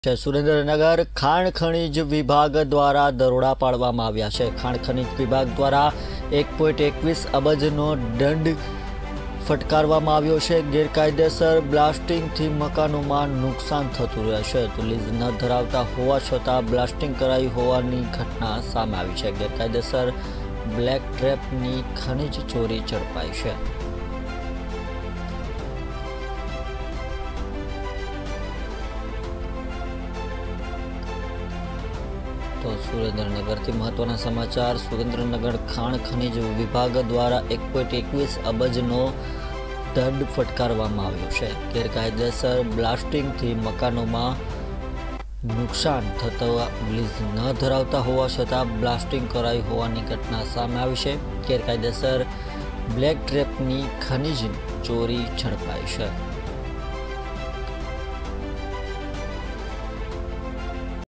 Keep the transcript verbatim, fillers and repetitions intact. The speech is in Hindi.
सुरेन्द्रनगर खाण खनिज विभाग द्वारा दरोड़ा पाडवामां आव्या छे। खाण खनिज विभाग द्वारा एक पॉइंट एकवीस अबजनो दंड फटकारवामां आव्यो छे। गैरकायदेसर ब्लास्टिंगथी मकानोमां नुकसान थतुं रहेशे। तो लीज न धरावता होवा छतां ब्लास्टिंग कराई होवानी घटना सामे आवी छे। गैरकायदेसर ब्लेक ट्रेपनी खनिज चोरी झड़पाई छे। तो सुरेन्द्रनगर थी महत्वना समाचार। सुरेन्द्रनगर खाण खनिज विभाग द्वारा एक पॉइंट एकवीस अबजनो दंड फटकारवामां आव्यो छे। गैरकायदेसर ब्लास्टिंग थी मकानोमां नुकसान थता लीज न धरावता होवा छतां ब्लास्टिंग कराई होवानी घटना सामे आवी छे। गैरकायदेसर ब्लेक ट्रेपनी खनिज चोरी झड़पाई छे।